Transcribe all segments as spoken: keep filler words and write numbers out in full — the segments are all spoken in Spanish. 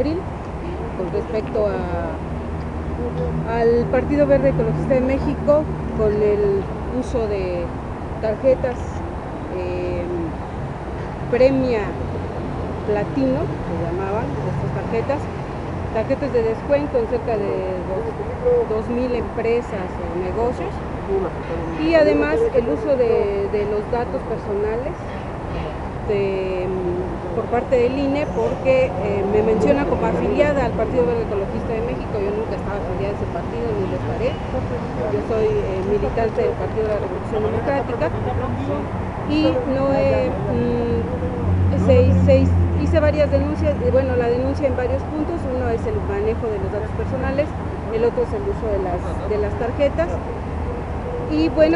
abril con respecto a, al Partido Verde Ecologista de México con el uso de tarjetas eh, Premia Platino, se llamaban estas tarjetas, tarjetas de descuento en cerca de dos mil empresas o negocios, y además el uso de, de los datos personales de, por parte del I N E, porque eh, me menciona como afiliada al Partido Verde Ecologista de México. Yo nunca estaba afiliada a ese partido ni lo estaré. Yo soy eh, militante del Partido de la Revolución Democrática y no he, mmm, se, se, hice varias denuncias, bueno, la denuncia en varios puntos. Uno es el manejo de los datos personales, el otro es el uso de las, de las tarjetas. Y bueno,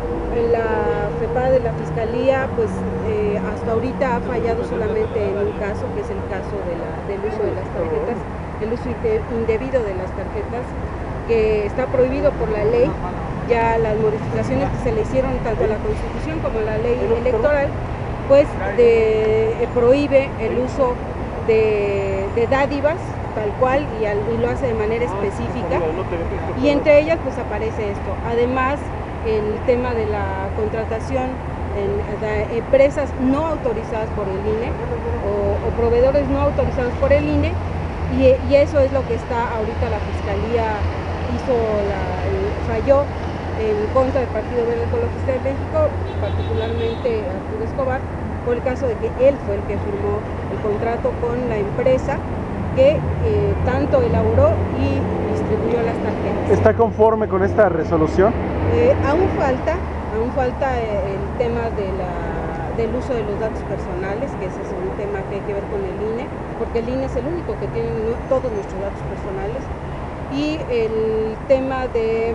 la FEPADE de la Fiscalía, pues eh, hasta ahorita ha fallado solamente en un caso, que es el caso de la, del uso de las tarjetas, el uso indebido de las tarjetas, que está prohibido por la ley. Ya las modificaciones que se le hicieron tanto a la Constitución como a la ley electoral, pues de, eh, prohíbe el uso de, de dádivas tal cual y, al, y lo hace de manera específica, y entre ellas pues aparece esto. Además, el tema de la contratación en, de empresas no autorizadas por el I N E o, o proveedores no autorizados por el I N E, y, y eso es lo que está ahorita la Fiscalía hizo, la, falló en contra del Partido Verde Ecologista de México, particularmente Arturo Escobar, por el caso de que él fue el que firmó el contrato con la empresa que eh, tanto elaboró y distribuyó las tarjetas. ¿Está conforme con esta resolución? Eh, aún falta, aún falta eh, el tema de la, del uso de los datos personales, que ese es un tema que hay que ver con el I N E, porque el I N E es el único que tiene todos nuestros datos personales, y el tema de,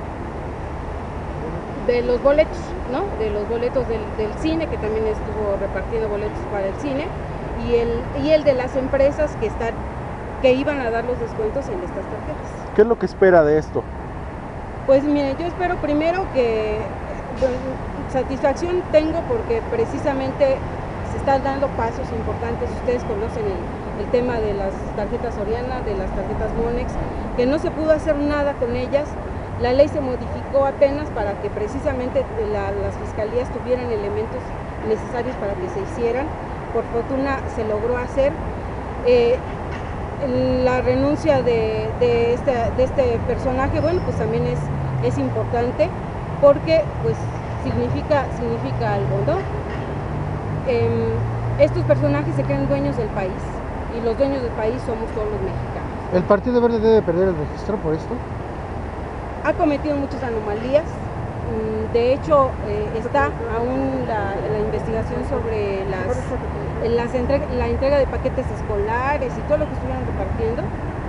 de los boletos, ¿no? De los boletos del, del cine, que también estuvo repartiendo boletos para el cine, y el, y el de las empresas que están que iban a dar los descuentos en estas tarjetas. ¿Qué es lo que espera de esto? Pues mire, yo espero primero que, bueno, satisfacción tengo porque precisamente se están dando pasos importantes. Ustedes conocen el, el tema de las tarjetas Soriana, de las tarjetas Monex, que no se pudo hacer nada con ellas. La ley se modificó apenas para que precisamente la, las fiscalías tuvieran elementos necesarios para que se hicieran. Por fortuna se logró hacer. Eh, la renuncia de, de, este, de este personaje, bueno, pues también es, es importante porque pues significa, significa algo, ¿no? Eh, estos personajes se creen dueños del país y los dueños del país somos todos los mexicanos. ¿El Partido Verde debe perder el registro por esto? Ha cometido muchas anomalías. De hecho, eh, está aún la, la investigación sobre las, las entrega, la entrega de paquetes escolares y todo lo que estuvieron repartiendo.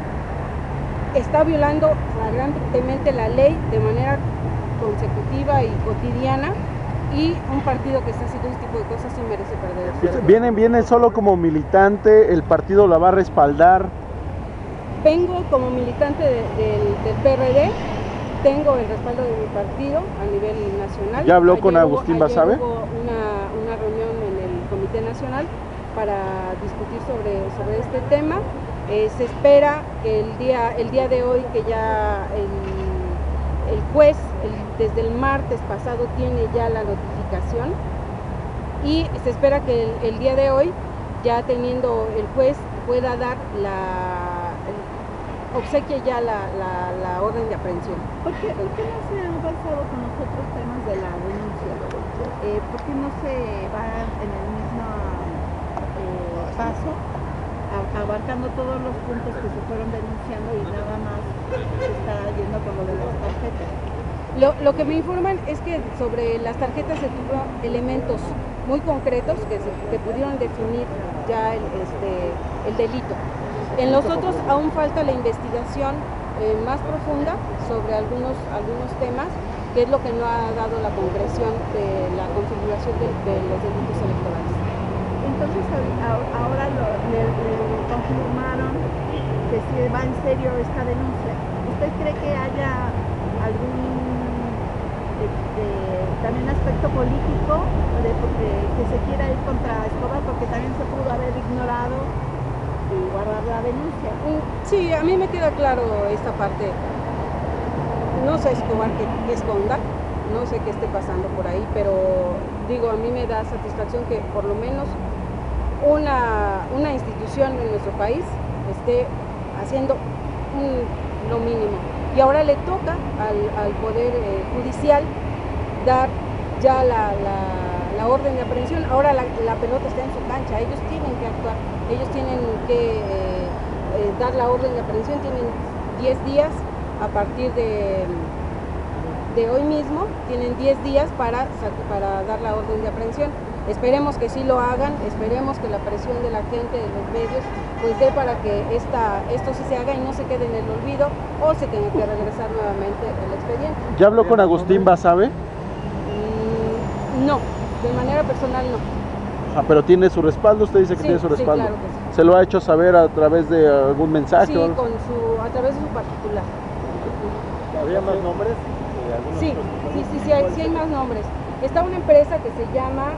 Está violando flagrantemente la ley de manera consecutiva y cotidiana, y un partido que está haciendo este tipo de cosas sí merece perder. ¿Viene, viene solo como militante? ¿El partido la va a respaldar? Vengo como militante de, de, del P R D. Tengo el respaldo de mi partido a nivel nacional. ¿Ya habló ayer con Agustín hubo, Basabe? Hubo una, una reunión en el Comité Nacional para discutir sobre, sobre este tema. Eh, se espera que el día, el día de hoy, que ya el, el juez el, desde el martes pasado tiene ya la notificación, y se espera que el, el día de hoy, ya teniendo el juez, pueda dar la... obsequia ya la, la, la orden de aprehensión. ¿Por qué, ¿Por qué no se han avanzado con los otros temas de la denuncia? Eh, ¿Por qué no se va en el mismo eh, paso, a, abarcando todos los puntos que se fueron denunciando y nada más se está yendo con lo de las tarjetas? Lo, lo que me informan es que sobre las tarjetas se tuvo elementos muy concretos que, se, que pudieron definir ya el, este, el delito. En los otros aún falta la investigación eh, más profunda sobre algunos, algunos temas, que es lo que no ha dado la concreción de la configuración de, de los delitos electorales. Entonces ahora lo, le, le confirmaron que si va en serio esta denuncia. ¿Usted cree que haya algún este, también aspecto político de, de que se quiera ir contra Escobar, porque también se pudo haber ignorado y guardar la denuncia. Sí, a mí me queda claro esta parte. No sé Escobar que, que esconda, no sé qué esté pasando por ahí, pero digo, a mí me da satisfacción que por lo menos una, una institución en nuestro país esté haciendo un, lo mínimo. Y ahora le toca al, al Poder eh, Judicial dar ya la, la, la orden de aprehensión. Ahora la, la pelota está en su cancha, ellos tienen que actuar, ellos tienen que eh, eh, dar la orden de aprehensión, tienen diez días a partir de, de hoy mismo, tienen diez días para, para dar la orden de aprehensión. Esperemos que sí lo hagan, esperemos que la presión de la gente, de los medios, pues dé para que esta, esto sí se haga y no se quede en el olvido o se tenga que regresar nuevamente el expediente. ¿Ya habló con Agustín Basabe? Mm, no, de manera personal no. Ah, pero tiene su respaldo, usted dice que Sí, tiene su respaldo. sí, claro que sí. ¿Se lo ha hecho saber a través de algún mensaje? Sí, o algo? con su, a través de su particular. ¿Habría más nombres? Sí, sí, sí, sí hay, sí hay más nombres. Está una empresa que se llama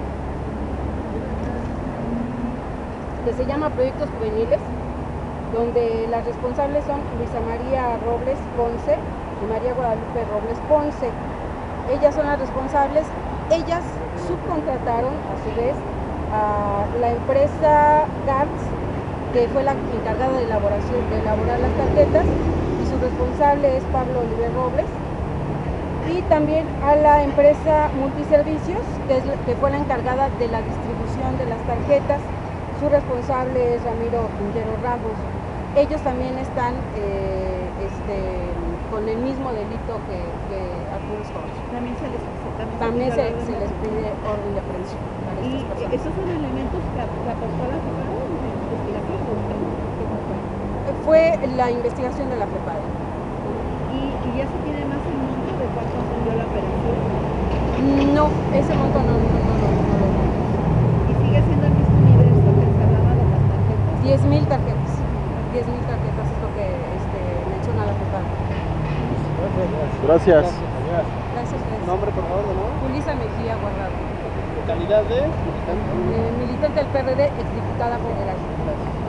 que se llama Proyectos Juveniles, donde las responsables son Luisa María Robles Ponce y María Guadalupe Robles Ponce. Ellas son las responsables. Ellas subcontrataron a su vez a la empresa GARTS, que fue la encargada de elaboración de elaborar las tarjetas, y su responsable es Pablo Oliver Robles. Y también a la empresa Multiservicios, que, es, que fue la encargada de la distribución de las tarjetas. Su responsable es Ramiro Quintero Ramos. Ellos también están eh, este, con el mismo delito que, que Arturo Escobar. También se les, también También se, se, se les pide orden de aprehensión para y estas personas. esos son elementos que aportó la FEPADE en la investigación. Fue la investigación de la FEPADE. ¿Y, y ya se tiene más el monto de cuánto salió la operación? No, ese monto no, no, no, no, no lo tengo. ¿Y sigue siendo el mismo universo que se hablaba de las tarjetas? diez mil tarjetas. diez mil tarjetas es lo que este, menciona la FEPADE. Gracias. Gracias, gracias. Nombre, por favor, de nuevo. Julissa Mejía Guardado. Localidad de militante. Eh, militante del P R D, exdiputada federal. Gracias.